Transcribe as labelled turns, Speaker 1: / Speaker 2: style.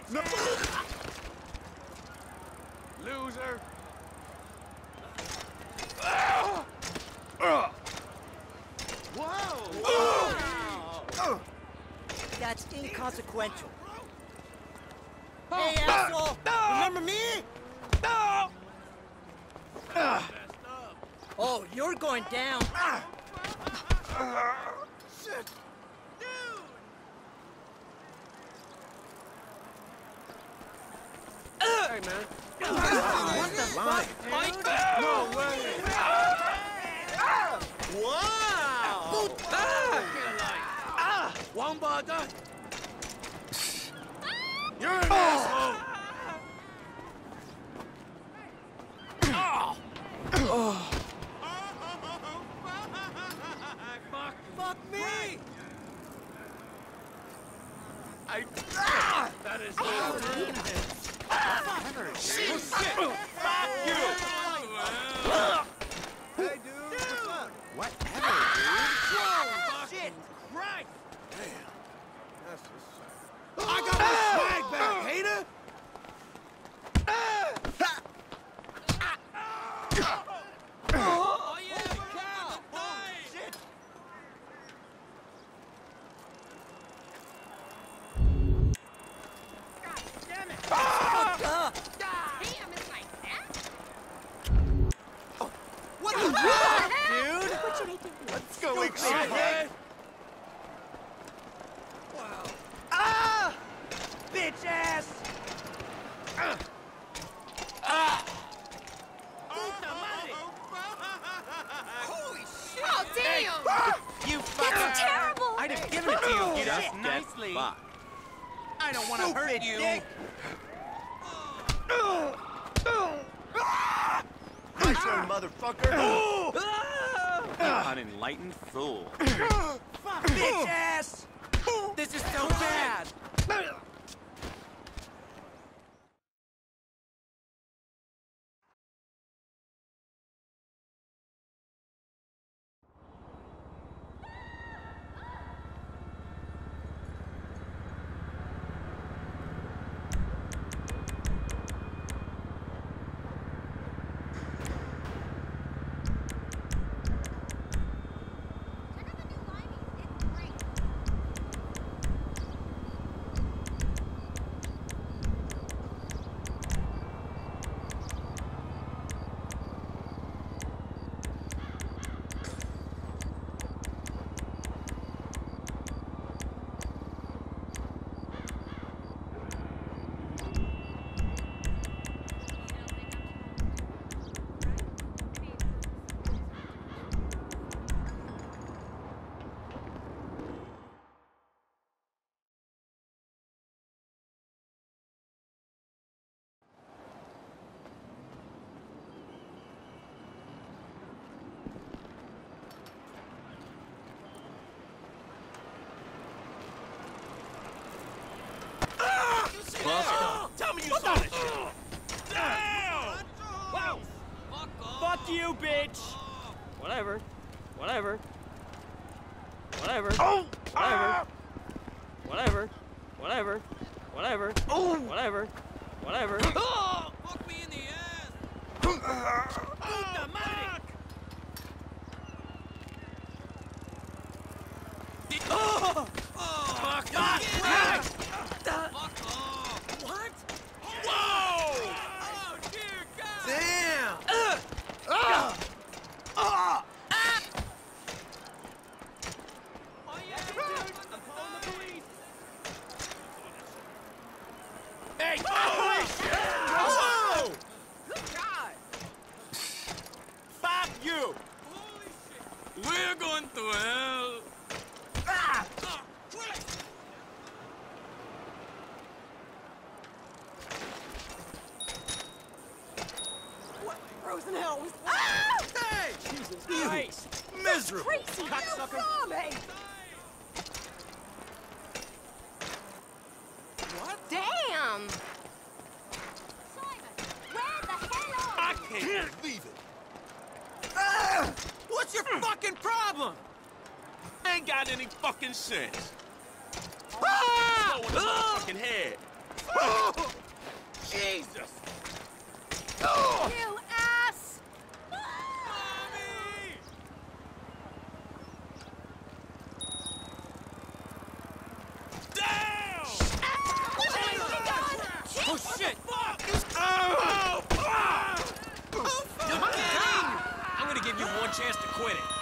Speaker 1: No.
Speaker 2: Loser.
Speaker 1: Whoa!
Speaker 3: That's inconsequential. Hey, asshole! Remember me?
Speaker 1: No!
Speaker 3: Oh, you're going down.
Speaker 1: Shit!
Speaker 2: Hey, man.
Speaker 3: What the fuck, dude?
Speaker 2: No way.
Speaker 3: Wow!
Speaker 2: One bother. You're an asshole.
Speaker 3: Fuck me!
Speaker 2: That is
Speaker 1: Shit!
Speaker 2: Fuck you!
Speaker 1: Hey, dude, what's up?
Speaker 3: Whatever,
Speaker 2: Whoa!
Speaker 3: Shit!
Speaker 2: Christ!
Speaker 1: Damn. That's just...
Speaker 2: I got my swag back, hater!
Speaker 3: Oh, yeah, cow! Oh, shit!
Speaker 4: Damn it! Damn, it's like that?
Speaker 3: What the fuck, dude?
Speaker 4: What should I do?
Speaker 1: Let's go,
Speaker 3: Stupid.
Speaker 1: Ixie.
Speaker 3: Wow. Ah! Bitch ass! Holy shit!
Speaker 4: Oh, damn!
Speaker 3: You
Speaker 4: That's terrible!
Speaker 3: I'd have given it to you just
Speaker 5: Get
Speaker 3: nicely.
Speaker 5: fucked.
Speaker 3: I don't want to hurt you. Dick.
Speaker 1: My turn, motherfucker.
Speaker 5: Unenlightened fool.
Speaker 3: Bitch ass! This is so bad!
Speaker 4: Check out the new limeys. It's great.
Speaker 2: Tell me you saw that shit! Damn! Wow!
Speaker 3: Fuck you, bitch! Whatever. Whatever. Whatever.
Speaker 1: Oh!
Speaker 3: Whatever. Whatever. Whatever. Whatever.
Speaker 1: Oh!
Speaker 3: Whatever. Whatever.
Speaker 2: Fuck me in the ass! Puta madre! Fuck off! Fuck off! What? Whoa! Oh, dear God!
Speaker 1: Damn!
Speaker 2: Oh, yeah, dude! I'm calling the police! Hey! Holy shit! Whoa!
Speaker 3: Good God!
Speaker 2: Fuck you! Holy shit! We're going to hell!
Speaker 1: Ah!
Speaker 2: Oh, Christ!
Speaker 3: What frozen hell was that?
Speaker 1: Hey!
Speaker 3: Jesus Christ!
Speaker 1: Miserable!
Speaker 4: Crazy!
Speaker 3: Cocksucker!
Speaker 4: What? Damn! Simon, where the hell are
Speaker 2: I
Speaker 4: you?
Speaker 2: can't
Speaker 1: Leave it! Ah!
Speaker 2: What's your fucking problem? Ain't got any fucking sense.
Speaker 1: Ah!
Speaker 2: Blow in the motherfucking head. Jesus!
Speaker 4: You ass!
Speaker 2: Mommy! Down!
Speaker 3: Oh, shit!
Speaker 2: Oh, fuck!
Speaker 3: You're kidding! I'm gonna give you one chance to quit it.